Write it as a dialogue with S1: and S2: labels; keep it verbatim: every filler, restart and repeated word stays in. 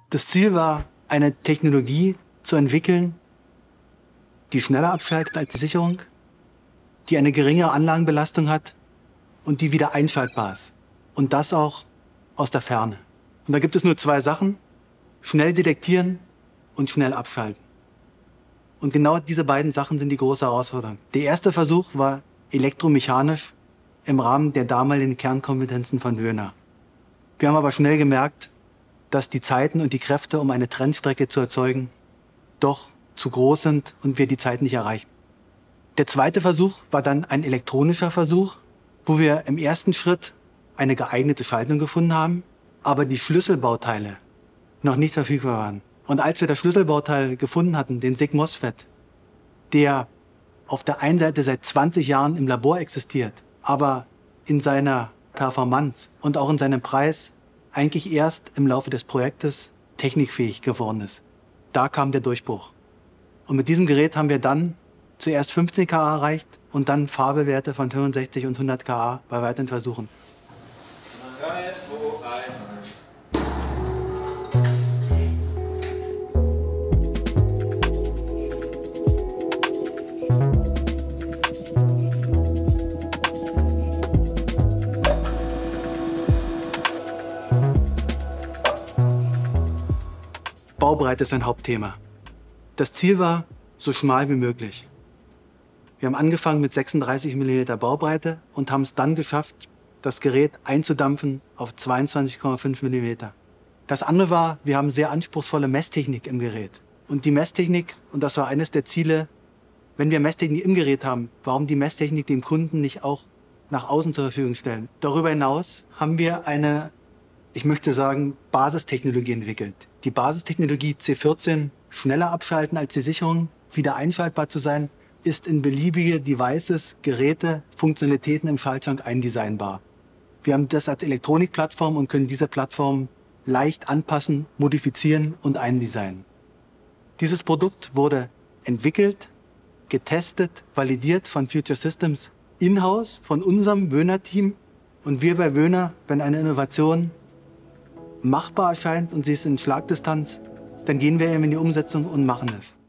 S1: Das Ziel war, eine Technologie zu entwickeln, die schneller abschaltet als die Sicherung, die eine geringere Anlagenbelastung hat und die wieder einschaltbar ist. Und das auch aus der Ferne. Und da gibt es nur zwei Sachen: schnell detektieren und schnell abschalten. Und genau diese beiden Sachen sind die große Herausforderung. Der erste Versuch war elektromechanisch im Rahmen der damaligen Kernkompetenzen von Wöhner. Wir haben aber schnell gemerkt, dass die Zeiten und die Kräfte, um eine Trennstrecke zu erzeugen, doch zu groß sind und wir die Zeit nicht erreichen. Der zweite Versuch war dann ein elektronischer Versuch, wo wir im ersten Schritt eine geeignete Schaltung gefunden haben, aber die Schlüsselbauteile noch nicht verfügbar waren. Und als wir das Schlüsselbauteil gefunden hatten, den SiC MOSFET, der auf der einen Seite seit zwanzig Jahren im Labor existiert, aber in seiner Performance und auch in seinem Preis eigentlich erst im Laufe des Projektes technikfähig geworden ist. Da kam der Durchbruch. Und mit diesem Gerät haben wir dann zuerst fünfzehn Kilowatt erreicht und dann Farbewerte von fünfundsechzig und hundert Kilowatt bei weiteren Versuchen.
S2: drei, zwei, eins.
S1: Baubreite ist ein Hauptthema. Das Ziel war, so schmal wie möglich. Wir haben angefangen mit sechsunddreißig Millimeter Baubreite und haben es dann geschafft, das Gerät einzudampfen auf zweiundzwanzig Komma fünf Millimeter. Das andere war, wir haben sehr anspruchsvolle Messtechnik im Gerät. Und die Messtechnik, und das war eines der Ziele, wenn wir Messtechnik im Gerät haben, warum die Messtechnik dem Kunden nicht auch nach außen zur Verfügung stellen? Darüber hinaus haben wir eine, ich möchte sagen, Basistechnologie entwickelt. Die Basistechnologie C vierzehn, schneller abschalten als die Sicherung, wieder einschaltbar zu sein, ist in beliebige Devices, Geräte, Funktionalitäten im Schaltschrank eindesignbar. Wir haben das als Elektronikplattform und können diese Plattform leicht anpassen, modifizieren und eindesignen. Dieses Produkt wurde entwickelt, getestet, validiert von Future Systems in-house, von unserem Wöhner-Team. Und wir bei Wöhner, wenn eine Innovation machbar erscheint und sie ist in Schlagdistanz, dann gehen wir eben in die Umsetzung und machen es.